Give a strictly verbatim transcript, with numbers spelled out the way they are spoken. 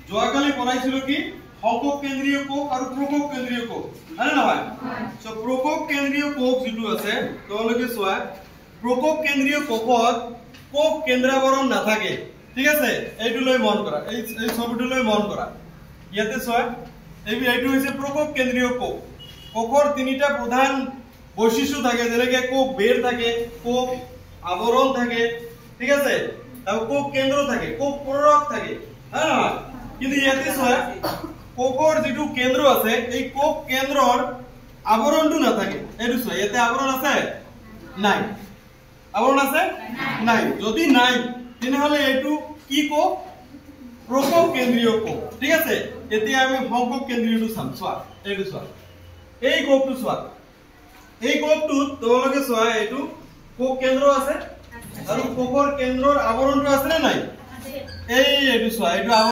যোৱাকালি পঢ়াইছিলো কি সংকক কেন্দ্ৰীয় কোষ আৰু প্ৰকক কেন্দ্ৰীয় কোষ হয়নে নহয় সো প্ৰকক কেন্দ্ৰীয় কোষ যেটো আছে তোমালোকে চোৱা প্ৰকক কেন্দ্ৰীয় কোষত কোষ কেন্দ্ৰাবৰণ নাথাকে ঠিক আছে এইটো লৈ মন কৰা এই এই ছবিটো লৈ মন কৰা ইয়াতে চোৱা এই এইটো হৈছে প্ৰকক কেন্দ্ৰীয় কোষ কোষৰ তিনিটা প্ৰধান বৈশিষ্ট্য থাকে যেনেকে কোষ বেৰ থাকে কোষ আবৰণ থাকে ঠিক আছে আৰু কোষ কেন্দ্ৰ থাকে কোষ পৰক থাকে হা কিন্তু ইয়াতে চোৱা কোষৰ যেটো কেন্দ্ৰ আছে এই কোষ কেন্দ্ৰৰ আবৰণটো নাথাকে এইটো চোৱা ইয়াতে আবৰণ আছে নাই আবৰণ আছে নাই যদি নাই তেনেহলে এইটো কি কোষ প্ৰকক কেন্দ্ৰীয় কোষ ঠিক আছে এতিয়া আমি সংকক কেন্দ্ৰীয়টো চাম চোৱা এইটো চোৱা এই কোষটো চোৱা এই কোষটোত তোমালোকে চোৱা এইটো কোষ কেন্দ্ৰ আছে আৰু কোষৰ কেন্দ্ৰৰ আবৰণটো আছে নে নাই এই এইটো চোৱা এইটো